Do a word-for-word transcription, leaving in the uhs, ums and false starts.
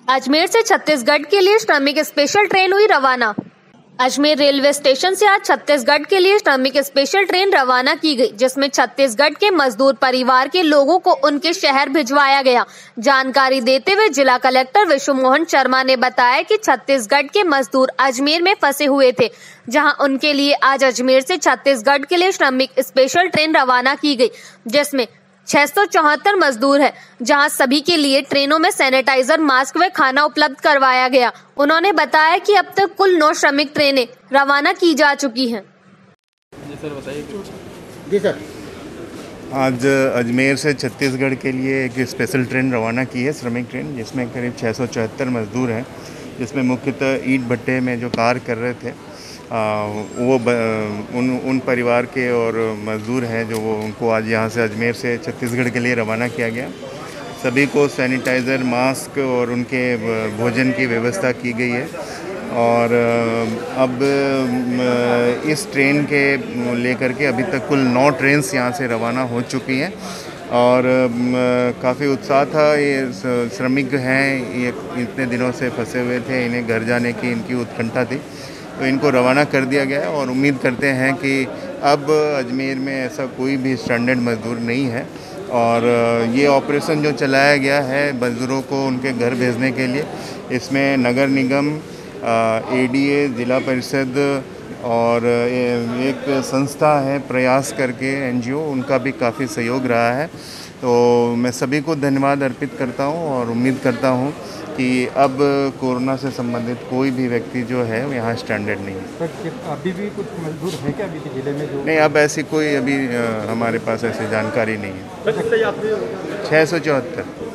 अजमेर से छत्तीसगढ़ के लिए श्रमिक स्पेशल ट्रेन हुई रवाना। अजमेर रेलवे स्टेशन से आज छत्तीसगढ़ के लिए श्रमिक स्पेशल ट्रेन रवाना की गई, जिसमें छत्तीसगढ़ के मजदूर परिवार के लोगों को उनके शहर भिजवाया गया। जानकारी देते हुए जिला कलेक्टर विश्व मोहन शर्मा ने बताया कि छत्तीसगढ़ के मजदूर अजमेर में फंसे हुए थे, जहां उनके लिए आज अजमेर से छत्तीसगढ़ के लिए श्रमिक स्पेशल ट्रेन रवाना की गई, जिसमें छह सौ चौहत्तर मजदूर हैं, जहां सभी के लिए ट्रेनों में सैनिटाइजर, मास्क व खाना उपलब्ध करवाया गया। उन्होंने बताया कि अब तक कुल नौ श्रमिक ट्रेनें रवाना की जा चुकी हैं। जी सर, बताइए। जी सर, आज अजमेर से छत्तीसगढ़ के लिए एक स्पेशल ट्रेन रवाना की है, श्रमिक ट्रेन, जिसमें करीब छह सौ चौहत्तर मजदूर हैं, जिसमें मुख्यतः ईंट भट्टे में जो कार्य कर रहे थे आ, वो ब, उन उन परिवार के और मज़दूर हैं जो वो उनको आज यहाँ से अजमेर से छत्तीसगढ़ के लिए रवाना किया गया। सभी को सैनिटाइज़र, मास्क और उनके भोजन की व्यवस्था की गई है। और अब इस ट्रेन के लेकर के अभी तक कुल नौ ट्रेन्स यहाँ से रवाना हो चुकी हैं और काफ़ी उत्साह था। ये श्रमिक हैं, ये इतने दिनों से फंसे हुए थे, इन्हें घर जाने की इनकी उत्कंठा थी, तो इनको रवाना कर दिया गया है और उम्मीद करते हैं कि अब अजमेर में ऐसा कोई भी स्टैंडर्ड मजदूर नहीं है। और ये ऑपरेशन जो चलाया गया है मजदूरों को उनके घर भेजने के लिए, इसमें नगर निगम, एडीए, जिला परिषद और एक संस्था है प्रयास करके एनजीओ, उनका भी काफ़ी सहयोग रहा है। तो मैं सभी को धन्यवाद अर्पित करता हूँ और उम्मीद करता हूँ कि अब कोरोना से संबंधित कोई भी व्यक्ति जो है यहाँ स्टैंडर्ड नहीं है। पर अभी भी कुछ मजदूर हैं क्या अभी के जिले में जो? नहीं, अब ऐसी कोई अभी हमारे पास ऐसी जानकारी नहीं है। छः सौ चौहत्तर